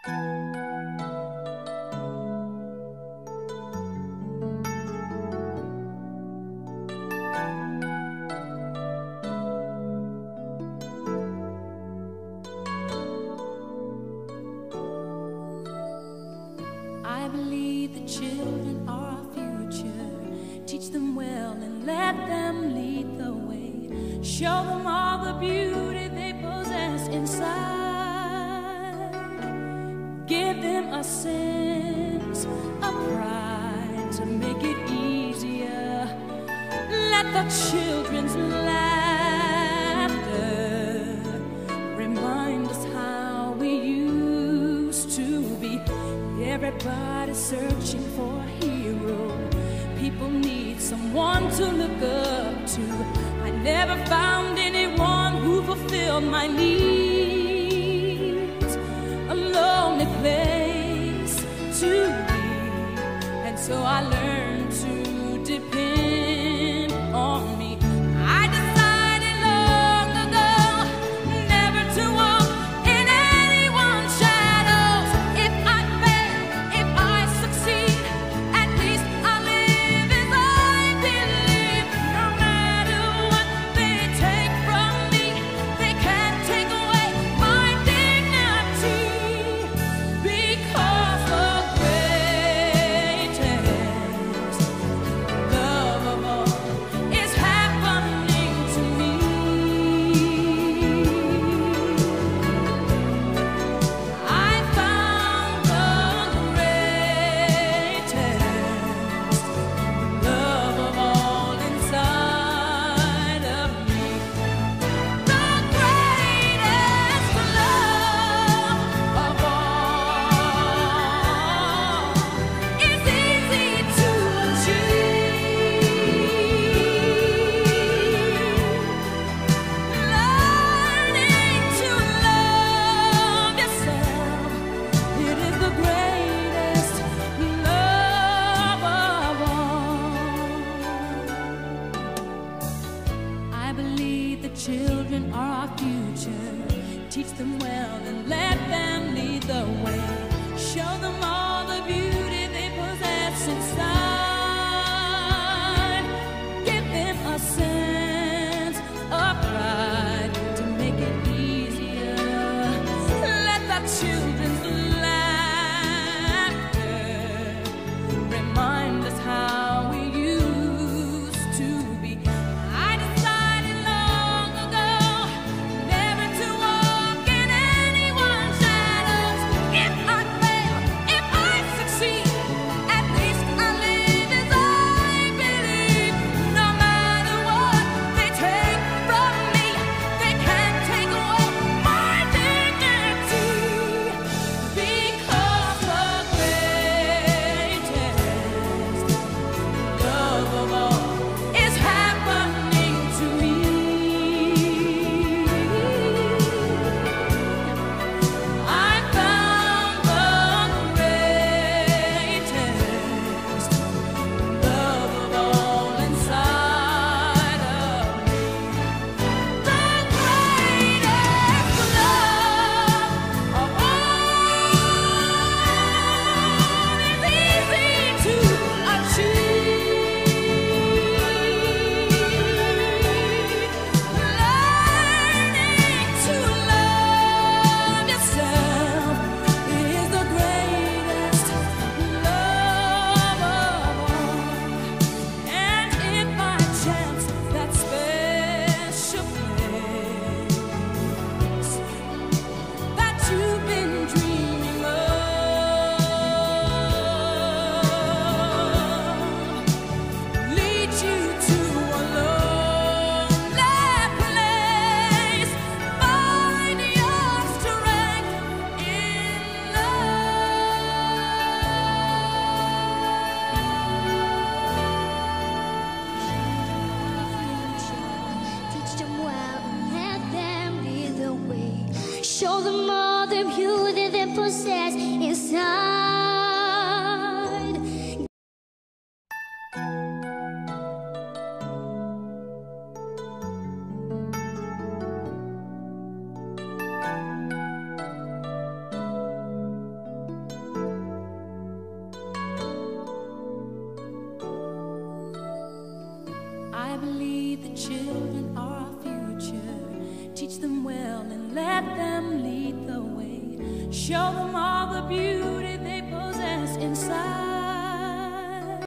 I believe the children are our future. Teach them well and let them lead the way. Show them all the beauty they possess inside. Give them a sense of pride to make it easier. Let the children's laughter remind us how we used to be. Everybody's searching for a hero. People need someone to look up to. I never found anyone who fulfilled my needs. A lonely place to be, and so I learned to depend on me. I decided long ago never to walk in anyone's shadows. If I fail, if I succeed, at least I'll live as I believe. No matter what they take from me, they can't take away my dignity. Because the greatest love of all is happening to me. I found the greatest love of all inside of me. The greatest love of all is easy to achieve. Learning to love yourself, it is the greatest love of all. I believe the children are our future. Teach them well and let them lead the way. Show them all the beauty they possess inside. Give them a sense of pride to make it easier. Let the children's laughter remind us how we used to be. I decided long ago never to walk in anyone's shadows. If I believe the children are our future. Teach them well and let them lead the way. Show them all the beauty they possess inside.